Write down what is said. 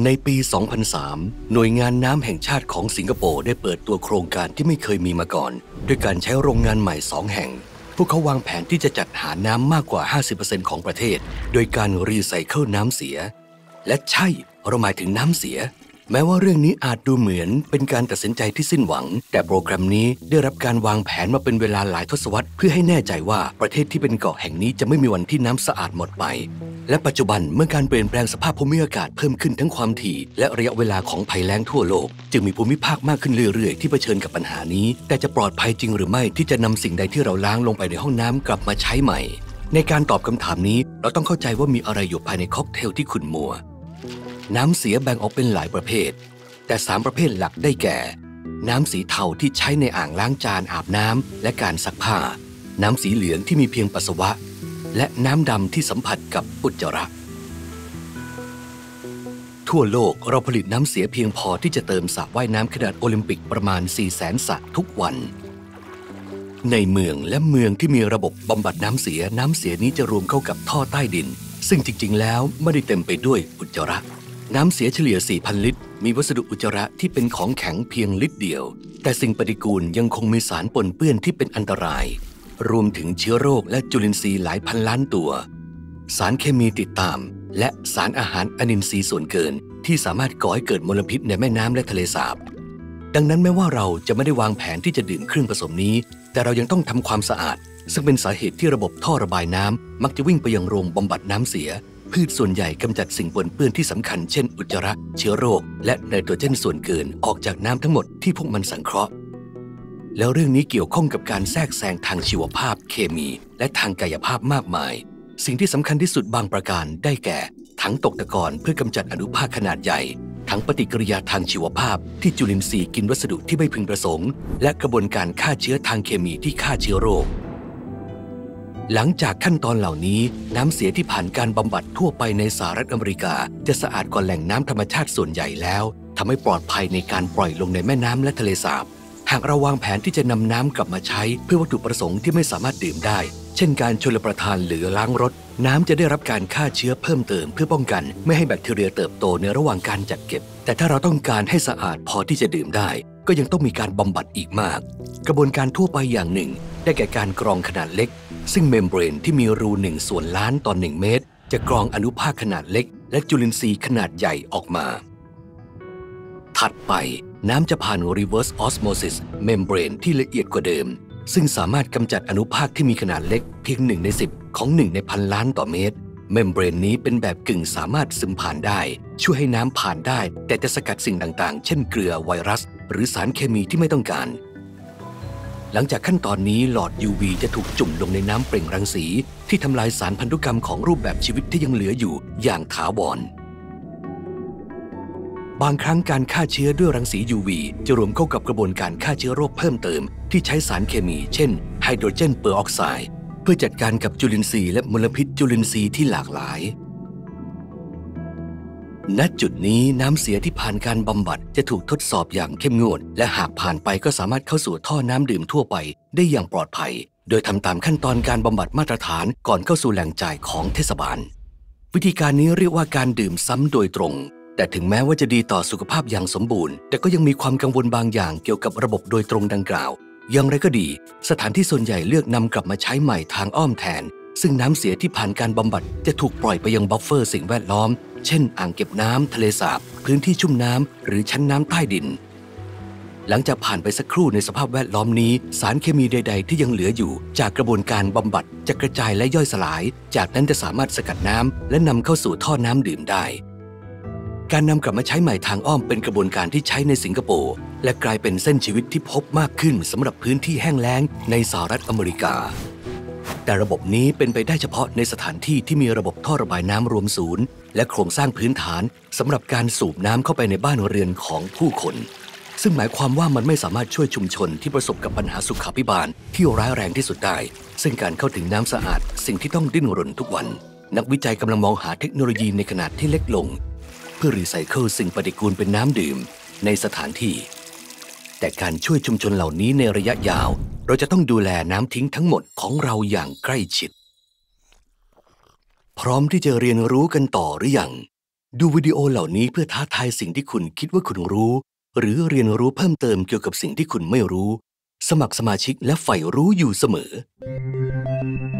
ในปี 2003 หน่วยงานน้ำแห่งชาติของสิงคโปร์ได้เปิดตัวโครงการที่ไม่เคยมีมาก่อนด้วยการใช้โรงงานใหม่2แห่งพวกเขาวางแผนที่จะจัดหาน้ำมากกว่า 50% ของประเทศโดยการรีไซเคิลน้ำเสียและใช่เราหมายถึงน้ำเสียแม้ว่าเรื่องนี้อาจดูเหมือนเป็นการตัดสินใจที่สิ้นหวังแต่โปรแกรมนี้ได้รับการวางแผนมาเป็นเวลาหลายทศวรรษเพื่อให้แน่ใจว่าประเทศที่เป็นเกาะแห่งนี้จะไม่มีวันที่น้ำสะอาดหมดไปและปัจจุบันเมื่อการเปลี่ยนแปลงสภาพภูมิอากาศเพิ่มขึ้นทั้งความถี่และระยะเวลาของภัยแล้งทั่วโลกจึงมีภูมิภาคมากขึ้นเรื่อยๆที่เผชิญกับปัญหานี้แต่จะปลอดภัยจริงหรือไม่ที่จะนำสิ่งใดที่เราล้างลงไปในห้องน้ำกลับมาใช้ใหม่ในการตอบคำถามนี้เราต้องเข้าใจว่ามีอะไรอยู่ภายในค็อกเทลที่ขุ่นมัวน้ำเสียแบ่งออกเป็นหลายประเภทแต่3ประเภทหลักได้แก่น้ำสีเทาที่ใช้ในอ่างล้างจานอาบน้ำและการซักผ้าน้ำสีเหลืองที่มีเพียงปัสสาวะและน้ำดำที่สัมผัสกับอุจจาระทั่วโลกเราผลิตน้ำเสียเพียงพอที่จะเติมสระว่ายน้ำขนาดโอลิมปิกประมาณ 400,000 สระทุกวันในเมืองและเมืองที่มีระบบบำบัดน้ำเสียนี้จะรวมเข้ากับท่อใต้ดินซึ่งจริงๆแล้วไม่ได้เต็มไปด้วยอุจจาระน้ำเสียเฉลี่ย 4,000 ลิตรมีวัสดุอุจจาระที่เป็นของแข็งเพียงลิตรเดียวแต่สิ่งปฏิกูลยังคงมีสารปนเปื้อนที่เป็นอันตรายรวมถึงเชื้อโรคและจุลินทรีย์หลายพันล้านตัวสารเคมีติดตามและสารอาหารอนินทรีย์ส่วนเกินที่สามารถก่อให้เกิดมลพิษในแม่น้ำและทะเลสาบดังนั้นแม้ว่าเราจะไม่ได้วางแผนที่จะดื่มเครื่องผสมนี้แต่เรายังต้องทำความสะอาดซึ่งเป็นสาเหตุที่ระบบท่อระบายน้ำมักจะวิ่งไปยังโรงบำบัดน้ำเสียพืชส่วนใหญ่กำจัดสิ่งปนเปื้อนที่สำคัญเช่นอุจจาระเชื้อโรคและไนโตรเจนส่วนเกินออกจากน้ำทั้งหมดที่พวกมันสังเคราะห์แล้วเรื่องนี้เกี่ยวข้องกับการแทรกแซงทางชีวภาพเคมีและทางกายภาพมากมายสิ่งที่สำคัญที่สุดบางประการได้แก่ถังตกตะกอนเพื่อกำจัดอนุภาคขนาดใหญ่ถังปฏิกิริยาทางชีวภาพที่จุลินทรีย์กินวัสดุที่ไม่พึงประสงค์และกระบวนการฆ่าเชื้อทางเคมีที่ฆ่าเชื้อโรคหลังจากขั้นตอนเหล่านี้น้ำเสียที่ผ่านการบำบัดทั่วไปในสหรัฐอเมริกาจะสะอาดกว่าแหล่งน้ำธรรมชาติส่วนใหญ่แล้วทำให้ปลอดภัยในการปล่อยลงในแม่น้ำและทะเลสาบหากเราวางแผนที่จะนำน้ำกลับมาใช้เพื่อวัตถุประสงค์ที่ไม่สามารถดื่มได้เช่นการชลประทานหรือล้างรถน้ำจะได้รับการฆ่าเชื้อเพิ่มเติมเพื่อป้องกันไม่ให้แบคทีเรียเติบโตในระหว่างการจัดเก็บแต่ถ้าเราต้องการให้สะอาดพอที่จะดื่มได้ก็ยังต้องมีการบำบัดอีกมากกระบวนการทั่วไปอย่างหนึ่งได้แก่การกรองขนาดเล็กซึ่งเมมเบรนที่มีรู1 ส่วนล้านต่อ1 เมตรจะกรองอนุภาคขนาดเล็กและจุลินทรีย์ขนาดใหญ่ออกมาถัดไปน้ำจะผ่าน reverse osmosis เมมเบรนที่ละเอียดกว่าเดิมซึ่งสามารถกำจัดอนุภาคที่มีขนาดเล็กเพียง1 ใน 10ของ1 ใน 1,000 ล้านต่อเมตรเมมเบรนนี้เป็นแบบกึ่งสามารถซึมผ่านได้ช่วยให้น้ำผ่านได้แต่จะสกัดสิ่งต่างๆเช่นเกลือไวรัสหรือสารเคมีที่ไม่ต้องการหลังจากขั้นตอนนี้หลอด UV จะถูกจุ่มลงในน้ำเปล่งรังสีที่ทำลายสารพันธุกรรมของรูปแบบชีวิตที่ยังเหลืออยู่อย่างถาวรบางครั้งการฆ่าเชื้อด้วยรังสี UV จะรวมเข้ากับกระบวนการฆ่าเชื้อโรคเพิ่มเติมที่ใช้สารเคมีเช่นไฮโดรเจนเปอร์ออกไซด์เพื่อจัดการกับจุลินทรีย์และมลพิษจุลินทรีย์ที่หลากหลายณจุดนี้น้ำเสียที่ผ่านการบำบัดจะถูกทดสอบอย่างเข้มงวดและหากผ่านไปก็สามารถเข้าสู่ท่อน้ำดื่มทั่วไปได้อย่างปลอดภัยโดยทำตามขั้นตอนการบำบัดมาตรฐานก่อนเข้าสู่แหล่งจ่ายของเทศบาลวิธีการนี้เรียกว่าการดื่มซ้ำโดยตรงแต่ถึงแม้ว่าจะดีต่อสุขภาพอย่างสมบูรณ์แต่ก็ยังมีความกังวลบางอย่างเกี่ยวกับระบบโดยตรงดังกล่าวอย่างไรก็ดีสถานที่ส่วนใหญ่เลือกนำกลับมาใช้ใหม่ทางอ้อมแทนซึ่งน้ำเสียที่ผ่านการบำบัดจะถูกปล่อยไปยังบัฟเฟอร์สิ่งแวดล้อมเช่นอ่างเก็บน้ำทะเลสาบพื้นที่ชุ่มน้ำหรือชั้นน้ำใต้ดินหลังจากผ่านไปสักครู่ในสภาพแวดล้อมนี้สารเคมีใดๆที่ยังเหลืออยู่จากกระบวนการบำบัดจะกระจายและย่อยสลายจากนั้นจะสามารถสกัดน้ำและนำเข้าสู่ท่อน้ำดื่มได้การนำกลับมาใช้ใหม่ทางอ้อมเป็นกระบวนการที่ใช้ในสิงคโปร์และกลายเป็นเส้นชีวิตที่พบมากขึ้นสำหรับพื้นที่แห้งแล้งในสหรัฐอเมริกาแต่ระบบนี้เป็นไปได้เฉพาะในสถานที่ที่มีระบบท่อระบายน้ำรวมศูนย์และโครงสร้างพื้นฐานสำหรับการสูบน้ำเข้าไปในบ้านเรือนของผู้คนซึ่งหมายความว่ามันไม่สามารถช่วยชุมชนที่ประสบกับปัญหาสุขาภิบาลที่ร้ายแรงที่สุดได้ซึ่งการเข้าถึงน้ำสะอาดสิ่งที่ต้องดิ้นรนทุกวันนักวิจัยกำลังมองหาเทคโนโลยีในขนาดที่เล็กลงเพื่อรีไซเคิลสิ่งปฏิกูลเป็นน้ำดื่มในสถานที่แต่การช่วยชุมชนเหล่านี้ในระยะยาวเราจะต้องดูแลน้ำทิ้งทั้งหมดของเราอย่างใกล้ชิดพร้อมที่จะเรียนรู้กันต่อหรือยังดูวิดีโอเหล่านี้เพื่อท้าทายสิ่งที่คุณคิดว่าคุณรู้หรือเรียนรู้เพิ่มเติมเกี่ยวกับสิ่งที่คุณไม่รู้สมัครสมาชิกและใฝ่รู้อยู่เสมอ